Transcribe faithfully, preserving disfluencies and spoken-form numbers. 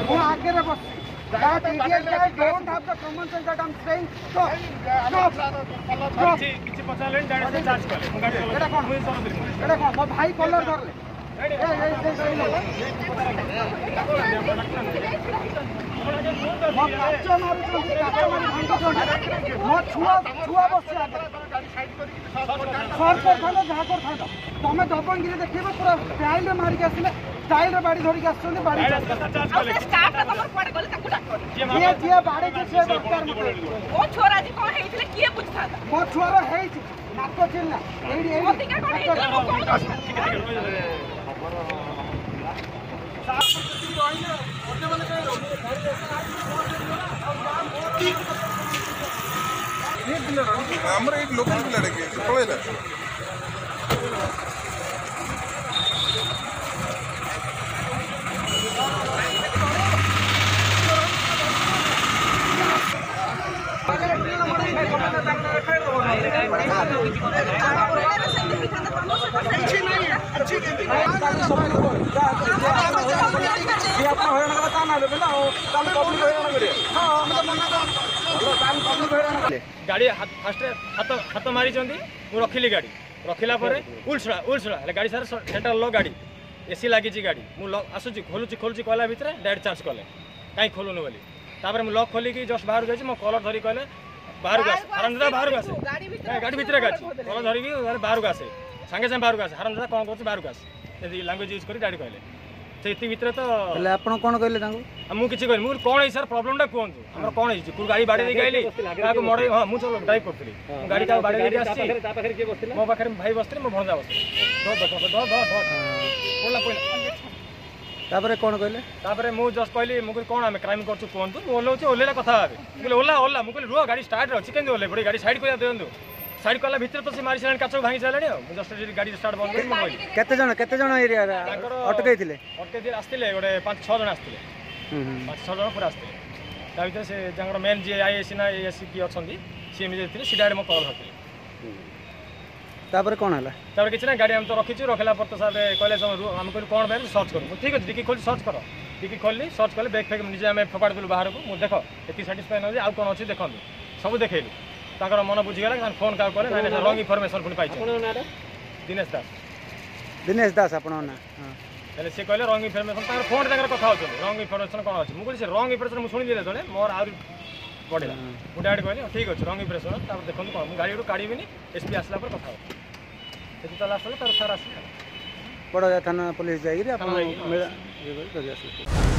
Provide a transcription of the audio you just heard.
ମୁଁ ଆଗରେ ବସିଛି। That idiot guy don't have the common sense that I'm saying. Stop. Stop. Stop. କିଛି ପଚାରିଲେନି ଗାଡ଼ି ସେ ଚାର୍ଜ କଲେ ମୁଁ ଗାଡ଼ି ଏଟା କଣ ଏଟା କଣ ମୋ ଭାଇ କଲର ଧରଲେ ଏ ଏ ମୋ କାଚ ମାରୁଛନ୍ତି କାଚ ମାରି ଭାଙ୍ଗୁଛନ୍ତି ମୋ ଛୁଆ ଛୁଆ ବସି ଆଗରେ ସର୍ଟ କରିଥାନ୍ତ ଯାହା କରିଥାନ୍ତ ତମେ ଦବଙ୍ଗିରି ଦେଖେଇବ ପୁରା ଷ୍ଟାଇଲରେ ମାରିକି ଆସିଲେ ଷ୍ଟାଇଲରେ ବାଡ଼ି ଧରିକି ଆସୁଛନ୍ତି ବାଡ଼ି ଯିଏ ଯିଏ ବାଡ଼େଇছে ସେ ଦରକାର ମୋ ଛୁଆର ହେଇଛି ନାକ ଚିହ୍ନା ଏଇଠି ଏଇଠି ଆମର ଏଇ ଲୋକାଲ ପିଲାଟା କିଏ ପଳେଇଲା गाड़ी फास्ट हाथ हाथ मारी रखिली गाड़ी रखिला उलसड़ा उलसड़ा गाड़ी सारे सेंट्रल लॉक गाड़ी एसी लगी गाड़ी मुझे आसूँ खोलुची खोलुची कहला भितर डायरेक्ट चार्ज कले कहीं खोलुन बोली तापर मुझे लॉक खोलिकी जस्ट बाहर जाइए मो कलर धरी कहले बाहर को आसे हरामजादा बाहर को आसे गाड़ी भितर गाड़ी कलर धरिकी बाहर को आसे सागे सागे बाहर को आसे हरामजादा कौन कर बाहर को आसे लांगुएज यूज कर गाड़ी कहले से इतनी भितर तो आप कौन कहले मुझे किसी कहनी मुझे कौन है सर प्रॉब्लमटा कहूँ आम कौन है गाड़ी बाड़ी देखे आइली क्या मड़े हाँ मुझे ड्राइव करी गाड़ी क्या बाड़ी मो पाखे भाई बसते मो भणजा बस तापर कौन कहले तापर मु जस्ट कहली मुझे कौन आम क्राइम कर कहतु मुझे ओल्ला कथा मुझे ओला ओला मुझे रुह गाड़ी स्टार्ट अच्छी कहीं ओल्ले पड़े गाड़ी साइड कर दिखाँ साइड कला भितर तो से मारी सारे काच भांगी सारे जस्ट गाड़ी स्टार्ट बंद कर केते जण केते जण एरिया अटकै थिले अटकै आसते गोटे पाँच छः जन आसते पाँच छः जन पूरा आसते ता भर से मेन जी आई एस ना एसी किए अच्छा सी एम थे सी डायरेक्ट मो कल धरते तापर कौन है तापर किसी ना गाड़ी आम तो रखीचु रखला पर तो सर कहले आम कहलु कौन बैग सर्च करूँ ठीक अच्छे डिकी खोल सर्च कर डिकी खोलि सर्च कले बैग फैग निजे आम फोपाड़ी देलु बाहर को मुझे देख ये साटिस्फाई न आउ कौन अच्छी देखो सब देखलु ताकर मन बुझीगला फोन क्या कले ना रंग इनफर्मेशन पुणी पाई दिनेश दास दिनेश दास आप सी कहले रंग इनफर्मेशन फोन कथा होती रंग इनफर्मेशन कौन अच्छे मुझे से रंग इनफर्मेशन मुझे शुणी जो मोर आ बढ़ला मुझे डायरेक्ट कहली ठीक अच्छे रंग इनफर्मेशन देखो कौन मुझे गाड़ी काढ़ी एसपी आसला कथा हो लास्ट सार आस बड़ा थाना पुलिस जाइए